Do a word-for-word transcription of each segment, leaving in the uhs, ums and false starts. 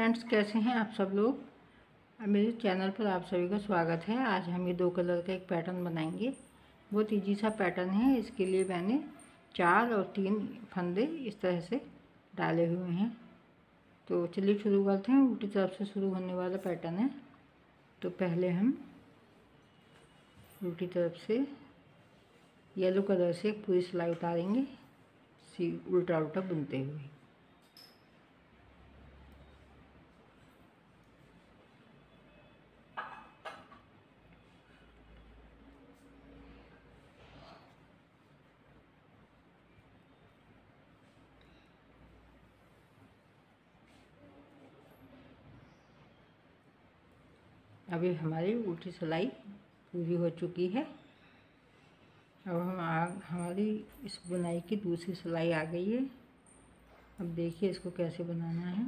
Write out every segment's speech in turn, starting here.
Friends, कैसे हैं आप सब लोग। मेरे चैनल पर आप सभी का स्वागत है। आज हम ये दो कलर का एक पैटर्न बनाएंगे। बहुत इजी सा पैटर्न है। इसके लिए मैंने चार और तीन फंदे इस तरह से डाले हुए हैं। तो चलिए शुरू करते हैं। उल्टी तरफ से शुरू होने वाला पैटर्न है। तो पहले हम उल्टी तरफ से येलो कलर से पूरी सिलाई उतारेंगे, सी उल्टा उल्टा बुनते हुए। अभी हमारी उल्टी सिलाई पूरी हो चुकी है। अब हम आ हमारी इस बुनाई की दूसरी सिलाई आ गई है। अब देखिए इसको कैसे बनाना है।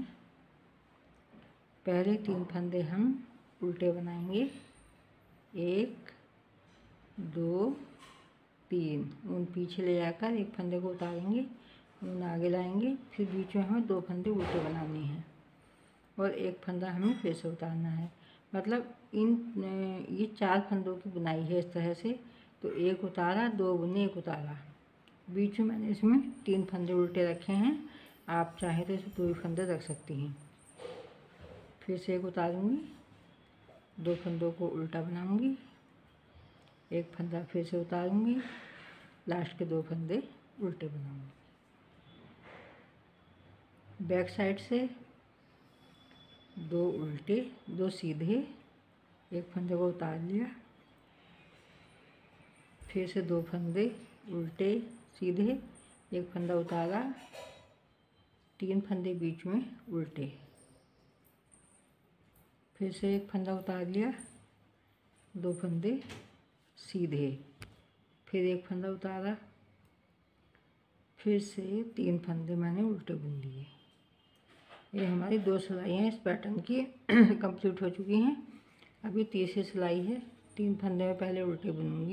पहले तीन फंदे हम उल्टे बनाएंगे। एक, दो, तीन। ऊन पीछे ले जाकर एक फंदे को उतारेंगे, ऊन आगे लाएंगे, फिर बीच में हमें दो फंदे उल्टे बनाने हैं और एक फंदा हमें फिर से उतारना है। मतलब इन ये चार फंदों की बुनाई है इस तरह से। तो एक उतारा, दो बुने, एक उतारा, बीच में मैंने इसमें तीन फंदे उल्टे रखे हैं। आप चाहें तो इसमें दो ही फंदे रख सकती हैं। फिर से एक उतारूंगी, दो फंदों को उल्टा बनाऊंगी, एक फंदा फिर से उतारूंगी, लास्ट के दो फंदे उल्टे बनाऊंगी। बैक साइड से दो उल्टे, दो सीधे, एक फंदे को उतार लिया, फिर से दो फंदे उल्टे सीधे, एक फंदा उतारा, तीन फंदे बीच में उल्टे, फिर से एक फंदा उतार लिया, दो फंदे सीधे, फिर एक फंदा उतारा, फिर से तीन फंदे मैंने उल्टे बुन लिए। ये हमारी दो सिलाइयाँ इस पैटर्न की कंप्लीट हो चुकी हैं। अभी तीसरी सिलाई है। तीन फंदे में पहले उल्टे बुनूंगी,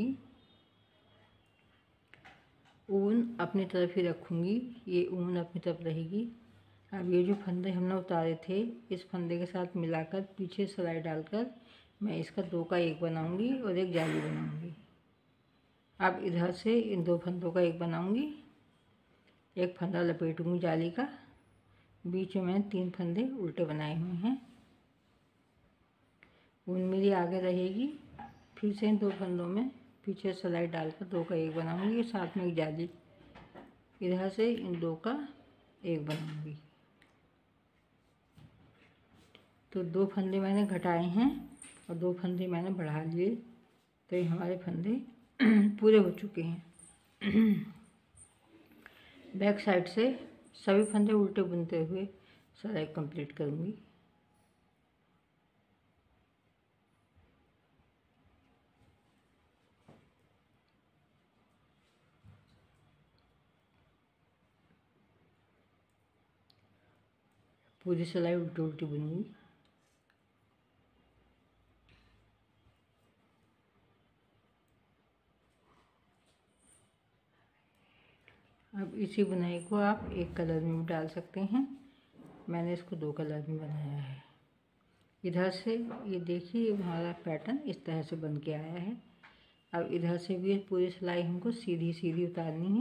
ऊन अपनी तरफ ही रखूंगी, ये ऊन अपनी तरफ रहेगी। अब ये जो फंदे हमने उतारे थे, इस फंदे के साथ मिलाकर पीछे सिलाई डालकर मैं इसका दो का एक बनाऊंगी और एक जाली बनाऊंगी। अब इधर से इन दो फंदों का एक बनाऊंगी, एक फंदा लपेटूंगी जाली का, बीच में मैंने तीन फंदे उल्टे बनाए हुए हैं। ऊन मेरी आगे रहेगी। फिर से इन दो फंदों में पीछे सिलाई डालकर दो का एक बनाऊंगी, साथ में एक जाली। इधर से इन दो का एक बनाऊंगी। तो दो फंदे मैंने घटाए हैं और दो फंदे मैंने बढ़ा लिए। तो ये हमारे फंदे पूरे हो चुके हैं। बैक साइड से सभी फंदे उल्टे बुनते हुए सिलाई कंप्लीट करूंगी। पूरी सिलाई उल्टी उल्टी बुनूंगी। अब इसी बुनाई को आप एक कलर में भी डाल सकते हैं। मैंने इसको दो कलर में बनाया है। इधर से ये देखिए हमारा पैटर्न इस तरह से बन के आया है। अब इधर से भी पूरी सिलाई हमको सीधी सीधी उतारनी है।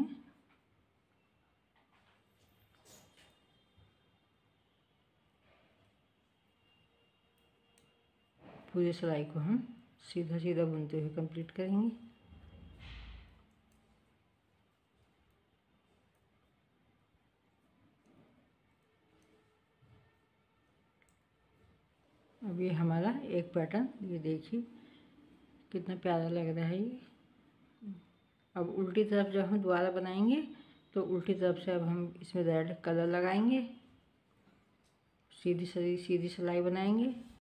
पूरी सिलाई को हम सीधा सीधा बुनते हुए कंप्लीट करेंगे। अब ये हमारा एक पैटर्न, ये देखिए कितना प्यारा लग रहा है ये। अब उल्टी तरफ जब हम दोबारा बनाएंगे तो उल्टी तरफ से अब हम इसमें रेड कलर लगाएंगे, सीधी सीधी सीधी सिलाई बनाएंगे,